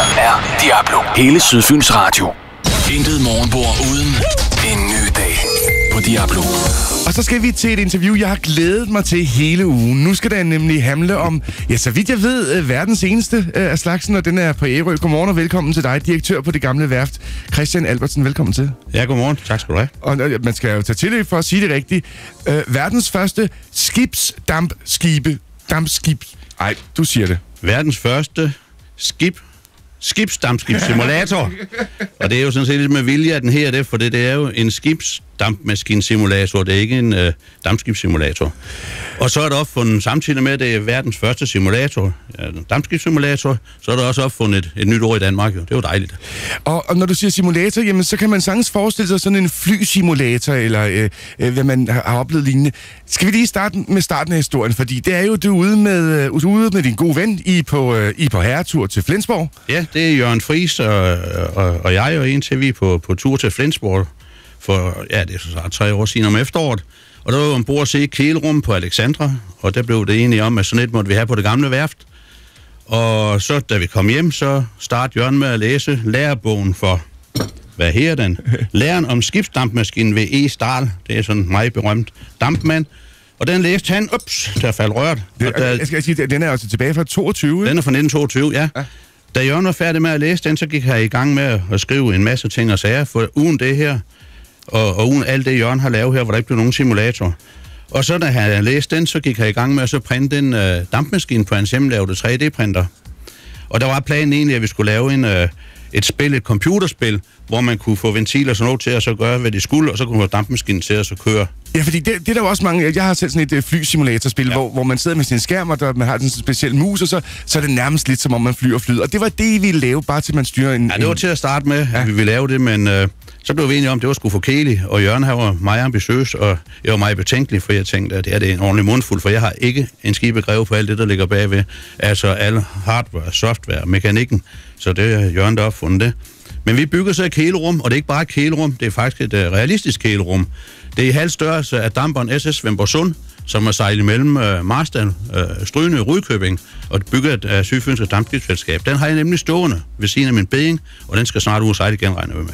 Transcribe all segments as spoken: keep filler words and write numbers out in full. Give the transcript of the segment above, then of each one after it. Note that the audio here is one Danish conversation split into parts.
er Diablo. Hele Sydfyns Radio. Intet morgenbord uden en ny dag på Diablo. Og så skal vi til et interview, jeg har glædet mig til hele ugen. Nu skal der nemlig handle om, ja, så vidt jeg ved, verdens eneste af slagsen, og den er på Ærø. Godmorgen og velkommen til dig, direktør på Det Gamle Værft, Christian Albertsen. Velkommen til. Ja, godmorgen. Tak skal du have. Og man skal jo tage tilløb for at sige det rigtigt. Øh, verdens første skibsdampskibe. Dampskib. Ej, du siger det. Verdens første skib. Skibsdampskibssimulator. Og det er jo sådan set lidt med vilje, at den her det, for det, det er jo en skibsdampmaskinsimulator, det er ikke en øh, dampskibssimulator. Og så er der opfundet, samtidig med, at det er verdens første simulator, ja, dampskibssimulator, så er der også opfundet et, et nyt ord i Danmark, jo. Det er jo dejligt. Og, og når du siger simulator, jamen, så kan man sagtens forestille sig sådan en flysimulator, eller øh, øh, hvad man har oplevet lignende. Skal vi lige starte med starten af historien, fordi det er jo, du er ude med, uh, ude med din gode ven, I på, uh, I på herretur til Flensborg. Ja, det er Jørgen Friis og, og, og jeg og en til vi på, på tur til Flensborg for, ja, det er så tre år siden om efteråret. Og der var vi ombord at se Kælerum på Alexandra, og der blev det enige om, at sådan et måtte vi have på Det Gamle Værft. Og så, da vi kom hjem, så startede Jørgen med at læse lærebogen for, hvad her den? Læren om skibsdampmaskinen ved E. Stahl. Det er sådan en meget berømt dampmand. Og den læste han, ups, der faldt rørt. Det, der, jeg skal sige, den er altså tilbage fra toogtyve. Den er fra nitten toogtyve, ja. ja. Da Jørgen var færdig med at læse den, så gik han i gang med at skrive en masse ting og sager, for uden det her, og, og uden alt det, Jørgen har lavet her, hvor der ikke blev nogen simulator. Og så da han læste den, så gik han i gang med at så printe en øh, dampmaskine på hans hjemmelavede tre D-printer. Og der var planen egentlig, at vi skulle lave en, øh, et spil, et computerspil, hvor man kunne få ventiler og sådan noget til at så gøre, hvad de skulle, og så kunne man få dampmaskinen til at så køre. Ja, fordi det, det er der jo også mange. Jeg har selv sådan et uh, flysimulatorspil, ja. hvor, hvor man sidder med sin skærm, og der, man har sådan en speciel mus, og så, så er det nærmest lidt som om man flyver og flyder. Og det var det, I ville lave, bare til man styrer en... Ja, det var til at starte med, ja. at vi ville lave det, men øh, så blev vi enige om, at det var sgu for kedeligt, og Jørgen her var meget ambitiøs, og jeg var meget betænkelig, for jeg tænkte, at det er det en ordentlig mundfuld, for jeg har ikke en skibegrev på alt det, der ligger bagved. Altså alle hardware, software, mekanikken, så det er Jørgen, der har opfundet det. Men vi bygger så et kælerum, og det er ikke bare et kælerum, det er faktisk et uh, realistisk kælerum. Det er i halv størrelse af damperen S S Svendborgsund, som er sejlet mellem uh, Marstal, uh, Stryne og Rudkøbing, og bygget af uh, Sydfynske Dampskibsselskab. Den har jeg nemlig stående ved siden af min beding, og den skal snart ud og sejle igen, regner vi med.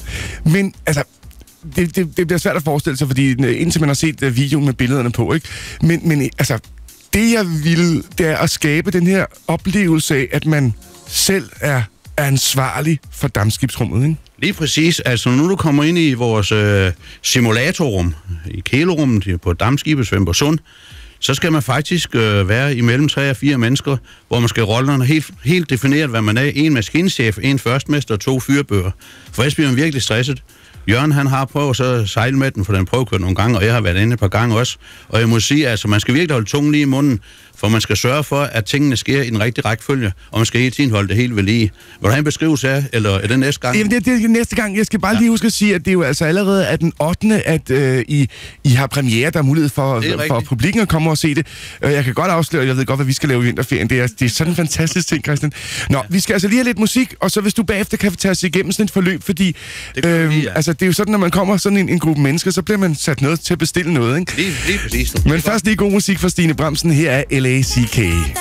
Men altså, det, det, det bliver svært at forestille sig, fordi indtil man har set uh, videoen med billederne på, ikke? Men, men altså, det jeg vil, det er at skabe den her oplevelse af, at man selv er er ansvarlig for dampskibsrummet, ikke? Lige præcis. Altså, nu du kommer ind i vores øh, simulatorrum, i kælerummet på dampskibet Svendborgsund, så skal man faktisk øh, være imellem tre og fire mennesker, hvor man skal rollerne helt, helt defineret, hvad man er. En maskinchef, en førstmester og to fyrbøger. For ellers bliver man virkelig stresset. Jørgen, han har prøvet at sejle med den, for den prøvekørte nogle gange, og jeg har været inde et par gange også. Og jeg må sige, altså, man skal virkelig holde tungen lige i munden, for man skal sørge for, at tingene sker i den rigtige rækkefølge, og man skal hele tiden holde det helt ved lige. Vil du have en beskrivelse af, eller er det næste gang? Jamen, det, det er næste gang. Jeg skal bare ja. lige huske at sige, at det er jo altså allerede er den ottende at øh, I, I har premiere, der er mulighed for, for publikken at komme og se det. Jeg kan godt afsløre, jeg ved godt, hvad vi skal lave i vinterferien. Det er, det er sådan en fantastisk ting, Christian. Nå, ja. vi skal altså lige have lidt musik, og så hvis du bagefter kan tage os igennem sådan et forløb, fordi det, øh, vi, ja. altså, det er jo sådan, når man kommer sådan en, en gruppe mennesker, så bliver man sat noget til at bestille noget, ikke? Lige, lige præcis. Men først lige god musik fra Stine Bramsen. Her er L A C K.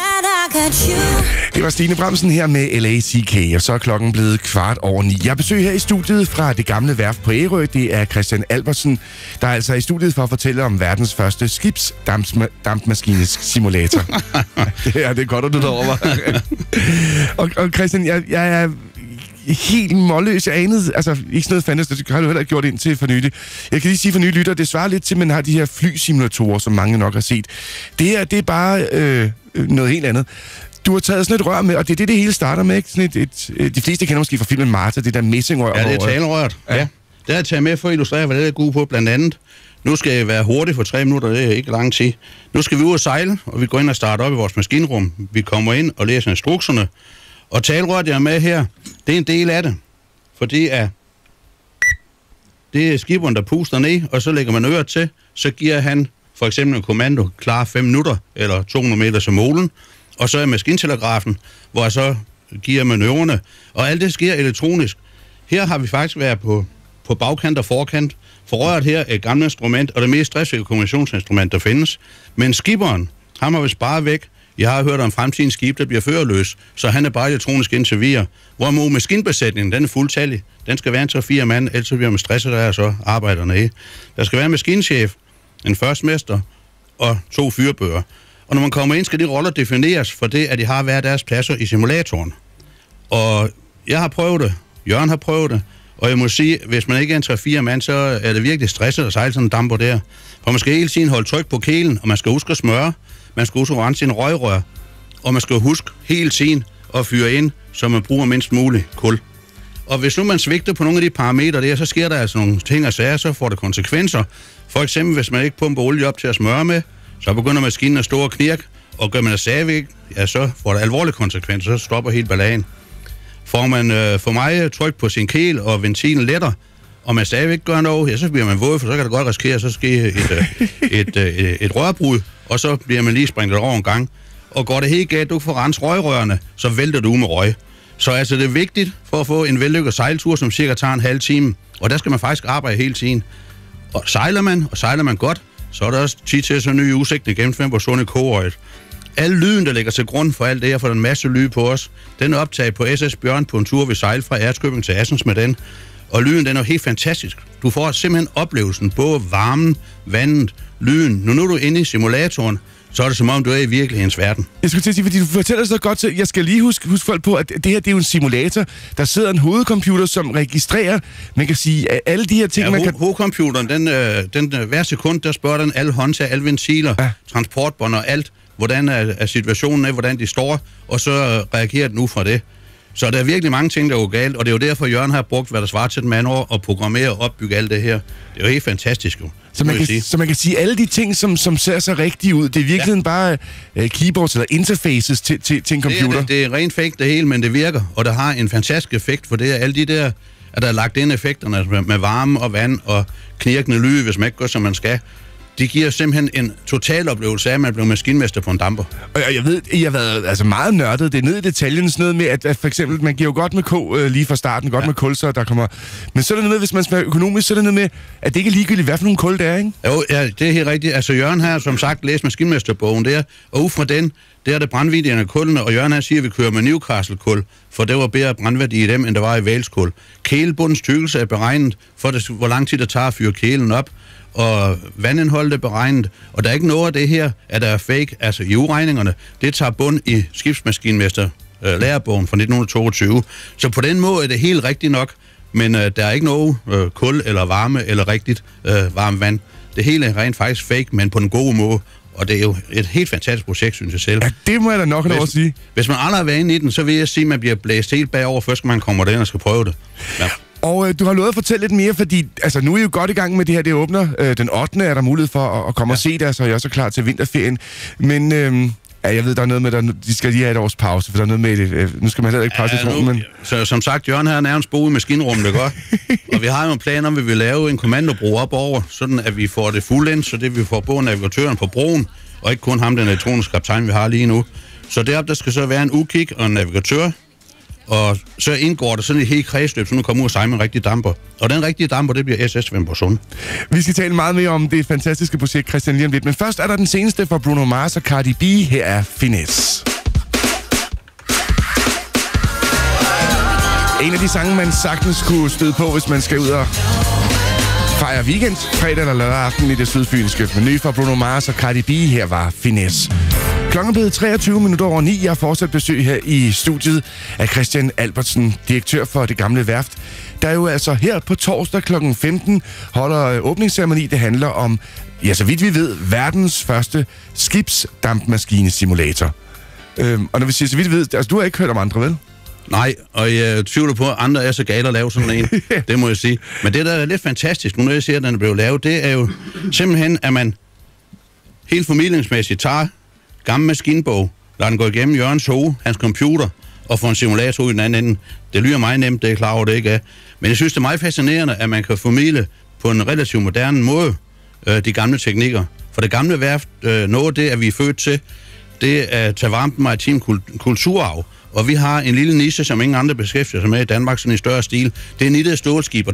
Det var Stine Bramsen her med L A C K, og så er klokken blevet kvart over ni. Jeg har besøg her i studiet fra Det Gamle Værft på Ærø. Det er Christian Albertsen, der er altså i studiet for at fortælle om verdens første skibsdampmaskines simulator. Ja, det er godt, at du derovre. og, og Christian, jeg, jeg er helt målløs. Jeg anede, altså ikke sådan noget fandtes, det har du heller ikke gjort indtil for nylig. Jeg kan lige sige for nye lytter, det svarer lidt til, at man har de her flysimulatorer, som mange nok har set. Det her, det er bare øh, noget helt andet. Du har taget sådan et rør med, og det er det, det hele starter med, ikke? Sådan et, et, et, de fleste kender måske fra filmen Martha, det der messingrør. Ja, det er talerøret. Ja. ja. Det har jeg taget med for at illustrere, hvad det er god på, blandt andet. Nu skal jeg være hurtig for tre minutter, det er ikke lang tid. Nu skal vi ud og sejle, og vi går ind og starter op i vores maskinrum. Vi kommer ind og læser instrukserne. Og talerøret, jeg er med her, det er en del af det. For det er, det er skiberen, der puster ned, og så lægger man øret til. Så giver han for eksempel en kommando, klar fem minutter, eller to hundrede meter som målen. Og så er maskintelegrafen, hvor jeg så giver manøvrerne. Og alt det sker elektronisk. Her har vi faktisk været på, på bagkant og forkant. For røret her er et gammelt instrument, og det mest stressfulde kommunikationsinstrument, der findes. Men skiberen, ham har vi sparet væk Jeg har hørt om fremtidens skib, der bliver førerløs, så han er bare elektronisk indtil videre. Hvorimod maskinbesætningen, den er fuldtallig. Den skal være en tre fire mand, ellers bliver man stresset, der er så arbejderne i. Der skal være en maskinchef, en førstmester og to fyrbøger. Og når man kommer ind, skal de roller defineres for det, at de har hver deres pladser i simulatoren. Og jeg har prøvet det, Jørgen har prøvet det, og jeg må sige, hvis man ikke er en tre fire mand, så er det virkelig stresset at sejle sådan en damper der. For man skal hele tiden holde tryk på kælen, og man skal huske at smøre, man skal huske at rense sin røgrør, og man skal huske hele tiden at fyre ind, så man bruger mindst muligt kul. Og hvis nu man svigter på nogle af de parametre der, så sker der altså nogle ting og sager, så får det konsekvenser. For eksempel, hvis man ikke pumper olie op til at smøre med, så begynder maskinen at stå og knirke, og gør man det stadigvæk, ja, så får det alvorlige konsekvenser, så stopper helt balladen. Får man øh, for meget tryk på sin kæl, og ventilen letter, og man stadigvæk gør noget, ja, så bliver man våd, for så kan det godt risikere, så sker et, øh, et, øh, et, et rørbrud, og så bliver man lige springet over en gang. Og går det helt galt, du får rense røgrørene, så vælter du med røg. Så altså, det er vigtigt for at få en vellykket sejltur, som cirka tager en halv time, og der skal man faktisk arbejde hele tiden. Og sejler man, og sejler man godt, så er der også tid til sådan nye udsigter igennem fem på Sunde Koøjet. Al lyden, der ligger til grund for alt det her, for en masse lyd på os, den er optaget på S S Bjørn på en tur, vi sejler fra Ærtskøbing til Assens med den. Og lyden, den er helt fantastisk. Du får simpelthen oplevelsen, både varmen, vandet, lyden. Nu nu er du inde i simulatoren, så er det som om, du er i virkelighedens verden. Jeg skulle til at sige, fordi du fortæller så godt, så jeg skal lige huske, huske folk på, at det her det er jo en simulator. Der sidder en hovedcomputer, som registrerer, man kan sige, at alle de her ting, ja, man ho- kan... hovedcomputeren, den, øh, den øh, hver sekund, der spørger den alle håndtag, alle ventiler, ja. transportbånd og alt, hvordan er, er situationen er, hvordan de står, og så øh, reagerer den ud fra det. Så der er virkelig mange ting, der er jo galt, og det er jo derfor, Jørgen har brugt, hvad der svarer til et mandår, og programmere og opbygge alt det her. Det er jo helt fantastisk, jo. Så man, kan, så man kan sige, alle de ting, som, som ser så rigtige ud, det er virkelig ja. bare uh, keyboards eller interfaces til, til, til en computer. Det er, det er rent fake det hele, men det virker, og det har en fantastisk effekt, for det er alle de der, at der er lagt ind effekterne med, med varme og vand og knirkende lyde, hvis man ikke gør, som man skal. De giver simpelthen en total oplevelse af, at man bliver maskinmester på en damper. Og jeg ved, I har været altså meget nørdet. Det er ned i detaljen sådan noget med, at, at for eksempel, man giver jo godt med K øh, lige fra starten, godt ja. med kul, så der kommer... Men så er det noget med, hvis man skal være økonomisk, så er det noget med, at det ikke er ligegyldigt, hvad for nogle kul det er, ikke? Jo, ja, det er helt rigtigt. Altså, Jørgen har som sagt læst maskinmesterbogen der, og ud fra den, der er det brandværdierne af kullene, og Jørgen har siger, at vi kører med Newcastle-kul, for det var bedre brandværdi i dem, end der var i Wales-kul. Kælebundens tykkelse er beregnet for, det, hvor lang tid det tager at fyre kælen op, og vandindholdet er beregnet, og der er ikke noget af det her, at der er fake, altså i uregningerne, det tager bund i skibsmaskinmester øh, lærerbogen fra nitten toogtyve. Så på den måde er det helt rigtigt nok, men øh, der er ikke noget øh, kul eller varme eller rigtigt øh, varmt vand. Det hele er rent faktisk fake, men på den gode måde, og det er jo et helt fantastisk projekt, synes jeg selv. Ja, det må jeg da nok have at sige. Hvis man aldrig har været inde i den, så vil jeg sige, at man bliver blæst helt bagover, først man kommer derind og skal prøve det. Ja. Og øh, du har lovet at fortælle lidt mere, fordi altså, nu er I jo godt i gang med det her, det åbner. Øh, den ottende er der mulighed for at, at komme ja. og se det, så er jeg også klar til vinterferien. Men øh, ja, jeg ved, der er noget med, der de skal lige have et års pause, for der er noget med det. Øh, nu skal man heller ikke presse ja, men... Så som sagt, Jørgen har nærmest boet i maskinrummet, det godt. Og vi har jo en plan om, at vi vil lave en kommandobro op over, sådan at vi får det fuldendt, så det vi får både navigatøren på broen, og ikke kun ham, den elektroniske kaptajn, vi har lige nu. Så deroppe, der skal så være en ukig og en navigatør, og så indgår det sådan et helt kredsløb, så nu kommer ud og sejle med en rigtig damper. Og den rigtige damper, det bliver S S Svendborgsund. Vi skal tale meget mere om det fantastiske projekt, Christian, lige om lidt. Men først er der den seneste fra Bruno Mars og Cardi B. Her er Finesse. En af de sange, man sagtens kunne støde på, hvis man skal ud og fejre weekend, fredag eller lørdag aften i det sydfynske. Men ny fra Bruno Mars og Cardi B. Her var Finesse. Klokken er blevet treogtyve minutter over ni. Jeg har fortsat besøg her i studiet af Christian Albertsen, direktør for Det Gamle Værft, der jo altså her på torsdag klokken femten holder åbningsceremoni. Det handler om, ja, så vidt vi ved, verdens første skibsdampmaskinesimulator. Øhm, og når vi siger så vidt vi ved, altså du har ikke hørt om andre, vel? Nej, og jeg tvivler på, at andre er så gale at lave sådan en. Det må jeg sige. Men det, der er lidt fantastisk, nu når jeg siger, at den er blevet lavet, det er jo simpelthen, at man helt formidlingsmæssigt tager gammel maskinbog, lader den gå igennem Jørgens hoved, hans computer, og får en simulator i den anden ende. Det lyder meget nemt, det er klar over, det ikke er. Men jeg synes, det er meget fascinerende, at man kan formidle på en relativt moderne måde øh, de gamle teknikker. For Det Gamle Værft, øh, noget af det, at vi er født til, det er at tage varmt maritim kulturarv. Og vi har en lille niche, som ingen andre beskæftiger sig med i Danmark, sådan i større stil. Det er nittet stålskib og damp.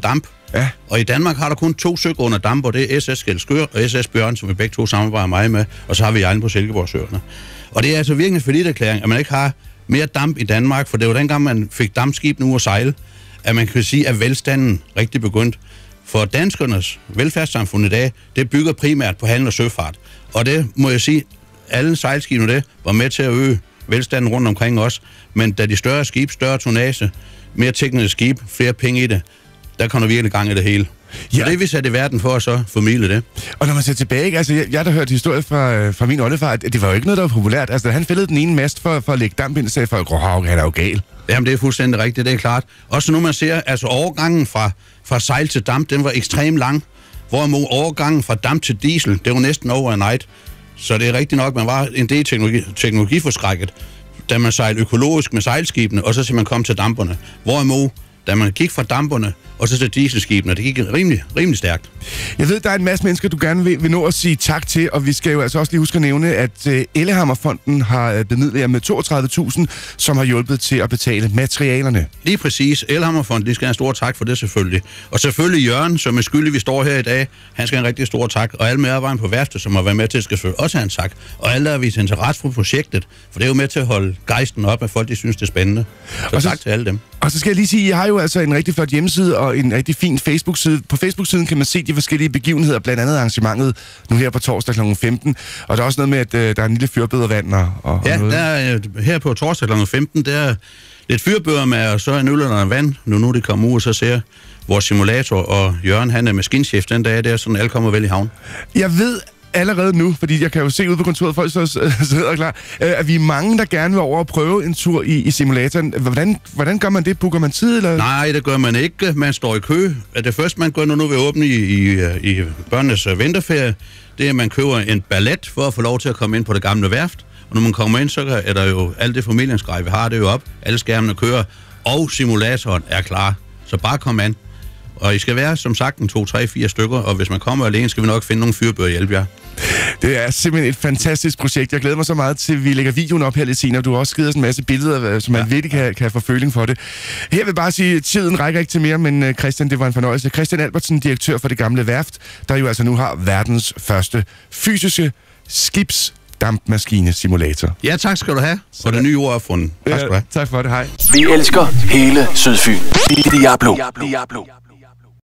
Ja. Og i Danmark har der kun to søer under damper, det er S S Skælskør og S S Bjørn, som vi begge to samarbejder meget med, og så har vi Ejlen på Silkeborgsøerne. Og det er altså virkelig en falliterklæring, at man ikke har mere damp i Danmark, for det var dengang, man fik dampskibene ud at sejle, at man kan sige, at velstanden rigtig begyndt. For danskernes velfærdssamfund i dag, det bygger primært på handel og søfart. Og det må jeg sige, alle sejlskibene det var med til at øge velstanden rundt omkring os. Men da de større skib, større tonnage, mere tekniske skib, flere penge i det, der kommer virkelig gang i det hele. Ja. Så det er vi sat i verden for at så formidle det. Og når man ser tilbage, ikke? Altså, jeg, jeg har da hørt historier fra, fra min oldefar, at det var jo ikke noget, der var populært. Altså, han fældede den ene mast for, for at lægge damp ind, og sagde folk, åh, han er jo gal. Jamen, det er fuldstændig rigtigt, det er klart. Også nu man ser, altså overgangen fra, fra sejl til damp, den var ekstremt lang. Hvorimod overgangen fra damp til diesel, det var næsten overnight. Så det er rigtigt nok, man var en del teknologi, teknologiforskrækket, da man sejlede økologisk med sejlskibene, og så til man kom til damperne. Hvorimod, da man gik fra damperne og så til dieselskibene, det gik rimelig, rimelig stærkt. Jeg ved, der er en masse mennesker, du gerne vil, vil nå at sige tak til, og vi skal jo altså også lige huske at nævne, at uh, Ellehammerfonden har bemidlet jer med toogtredive tusind, som har hjulpet til at betale materialerne. Lige præcis. Ellehammerfonden, de skal have en stor tak for det selvfølgelig. Og selvfølgelig Jørgen, som er skyldig, vi står her i dag, han skal have en rigtig stor tak. Og alle medarbejdere på værftet, som har været med til, skal selvfølgelig også have en tak. Og alle, der har vist interesse for projektet, for det er jo med til at holde gejsten op, at folk de synes, det er spændende. Så, og så tak til alle dem. Og så skal jeg lige sige, at I har jo altså en rigtig flot hjemmeside og en rigtig fin Facebook-side. På Facebook-siden kan man se de forskellige begivenheder, blandt andet arrangementet nu her på torsdag klokken femten. Og der er også noget med, at øh, der er en lille fyrbødervand og, og ja, noget. Der er, her på torsdag klokken femten, der er lidt fyrbøder med, og så en øl eller en vand. Nu nu de kommer ud, og så ser vores simulator, og Jørgen, han er maskinchef den dag, der sådan alle kommer vel i havn. Jeg ved allerede nu, fordi jeg kan jo se ud på kontoret, folk så sidder klar, at vi er mange, der gerne vil over og prøve en tur i, i simulatoren. Hvordan, hvordan gør man det? Booker man tid? Eller? Nej, det gør man ikke. Man står i kø. Det første, man gør, når nu vi åbne i, i, i børnenes vinterferie, det er, at man køber en ballet for at få lov til at komme ind på det gamle værft. Og når man kommer ind, så er der jo alt det formidlingsgrej, vi har det jo op. Alle skærmene kører, og simulatoren er klar. Så bare kom an. Og I skal være, som sagt, en to, tre, fire stykker, og hvis man kommer alene, skal vi nok finde nogle fyrbøger og hjælpe jer. Det er simpelthen et fantastisk projekt. Jeg glæder mig så meget til, at vi lægger videoen op her lidt senere. Du har også skrevet en masse billeder, så man ja. virkelig kan, kan få føling for det. Her vil jeg bare sige, at tiden rækker ikke til mere, men Christian, det var en fornøjelse. Christian Albertsen, direktør for det gamle værft, der jo altså nu har verdens første fysiske skibs dampmaskine-simulator. Ja, tak skal du have. Og det nye ord er fundet. Tak skal du have. Tak for det. Hej. Vi elsker hele Sydfyn. Diablo. Diablo.